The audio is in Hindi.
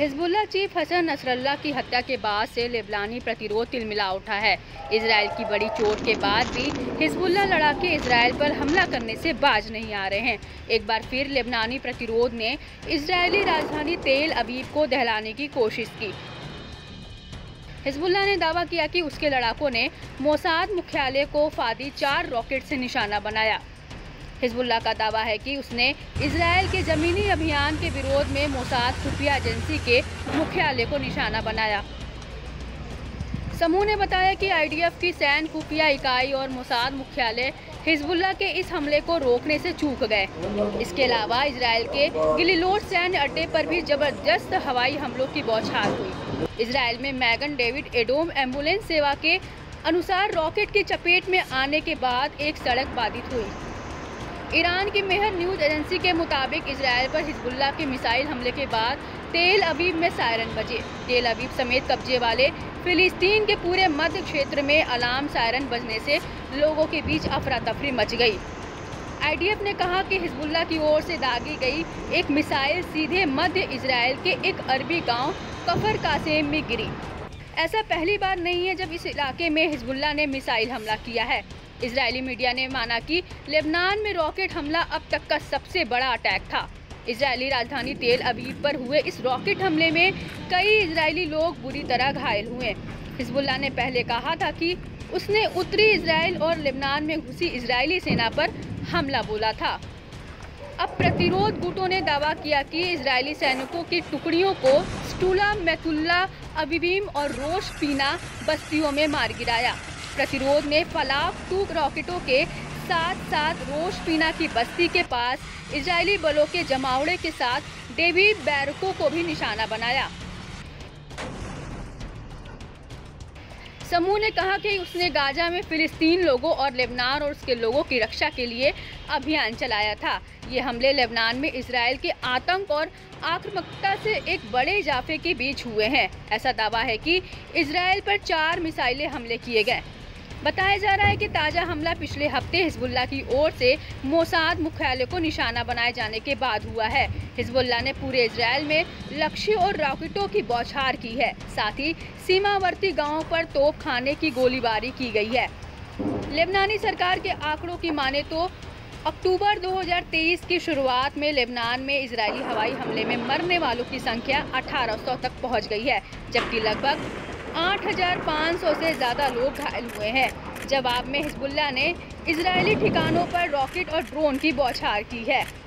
हिजबुल्लाह चीफ हसन नसरल्लाह की हत्या के बाद से लेबनानी प्रतिरोध तिलमिला उठा है। इजराइल की बड़ी चोट के बाद भी हिजबुल्लाह लड़ाके इजराइल पर हमला करने से बाज नहीं आ रहे हैं। एक बार फिर लेबनानी प्रतिरोध ने इजरायली राजधानी तेल अवीव को दहलाने की कोशिश की। हिजबुल्लाह ने दावा किया कि उसके लड़ाकों ने मोसाद मुख्यालय को फादी 4 रॉकेट से निशाना बनाया। हिजबुल्लाह का दावा है कि उसने इजराइल के ज़मीनी अभियान के विरोध में मोसाद खुफिया एजेंसी के मुख्यालय को निशाना बनाया। समूह ने बताया कि आईडीएफ की सैन्य खुफिया इकाई और मोसाद मुख्यालय हिजबुल्लाह के इस हमले को रोकने से चूक गए। इसके अलावा इजराइल के गिलिलोड सैन्य अड्डे पर भी जबरदस्त हवाई हमलों की बौछार हुई। इजराइल में मैगन डेविड एडोम एम्बुलेंस सेवा के अनुसार रॉकेट की चपेट में आने के बाद एक सड़क बाधित हुई। ईरान की मेहर न्यूज़ एजेंसी के मुताबिक इजराइल पर हिजबुल्लाह के मिसाइल हमले के बाद तेल अवीव में सायरन बजे। तेल अवीव समेत कब्जे वाले फिलिस्तीन के पूरे मध्य क्षेत्र में अलार्म सायरन बजने से लोगों के बीच अफरा तफरी मच गई। आईडीएफ ने कहा कि हिजबुल्लाह की ओर से दागी गई एक मिसाइल सीधे मध्य इजराइल के एक अरबी गांव कफर कासेम में गिरी। ऐसा पहली बार नहीं है जब इस इलाके में हिजबुल्लाह ने मिसाइल हमला किया है। इजरायली मीडिया ने माना कि लेबनान में रॉकेट हमला अब तक का सबसे बड़ा अटैक था। इजरायली राजधानी तेल अवीव पर हुए इस रॉकेट हमले में कई इजरायली लोग बुरी तरह घायल हुए। हिजबुल्लाह ने पहले कहा था कि उसने उत्तरी इजराइल और लेबनान में घुसी इजरायली सेना पर हमला बोला था। अब प्रतिरोध गुटों ने दावा किया कि इजरायली सैनिकों की टुकड़ियों को स्टूला, मैथुल्ला, अबीबीम और रोश पीना बस्तियों में मार गिराया। प्रतिरोध ने फलाफ 2 रॉकेटों के साथ साथ रोश पीना की बस्ती के पास इजरायली बलों के जमावड़े के साथ डेविड बैरकों को भी निशाना बनाया। समूह ने कहा कि उसने गाजा में फिलिस्तीन लोगों और लेबनान और उसके लोगों की रक्षा के लिए अभियान चलाया था। ये हमले लेबनान में इजराइल के आतंक और आक्रामकता से एक बड़े इजाफे के बीच हुए हैं। ऐसा दावा है कि इजराइल पर 4 मिसाइलें हमले किए गए। बताया जा रहा है कि ताज़ा हमला पिछले हफ्ते हिजबुल्लाह की ओर से मोसाद मुख्यालय को निशाना बनाए जाने के बाद हुआ है। हिजबुल्लाह ने पूरे इजराइल में लक्ष्य और रॉकेटों की बौछार की है। साथ ही सीमावर्ती गांवों पर तोप खाने की गोलीबारी की गई है। लेबनानी सरकार के आंकड़ों की माने तो अक्टूबर 2023 की शुरुआत में लेबनान में इजरायली हवाई हमले में मरने वालों की संख्या 1800 तक पहुंच गई है, जबकि लगभग 8500 से ज़्यादा लोग घायल हुए हैं। जवाब में हिजबुल्लाह ने इजरायली ठिकानों पर रॉकेट और ड्रोन की बौछार की है।